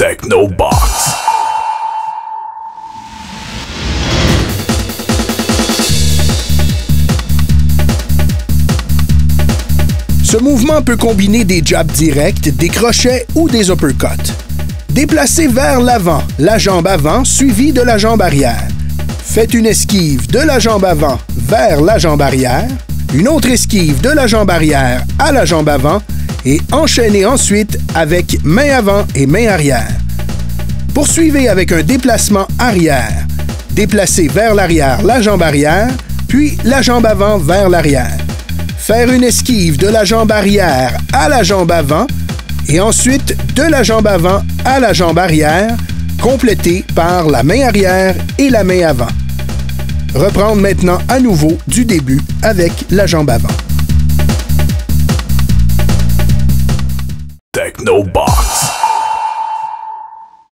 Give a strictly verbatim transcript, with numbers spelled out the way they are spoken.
Technobox. Ce mouvement peut combiner des jabs directs, des crochets ou des uppercuts. Déplacez vers l'avant la jambe avant suivie de la jambe arrière. Faites une esquive de la jambe avant vers la jambe arrière, une autre esquive de la jambe arrière à la jambe avant et enchaînez ensuite avec main avant et main arrière. Poursuivez avec un déplacement arrière. Déplacez vers l'arrière la jambe arrière, puis la jambe avant vers l'arrière. Faire une esquive de la jambe arrière à la jambe avant et ensuite de la jambe avant à la jambe arrière, complété par la main arrière et la main avant. Reprendre maintenant à nouveau du début avec la jambe avant. Technobox.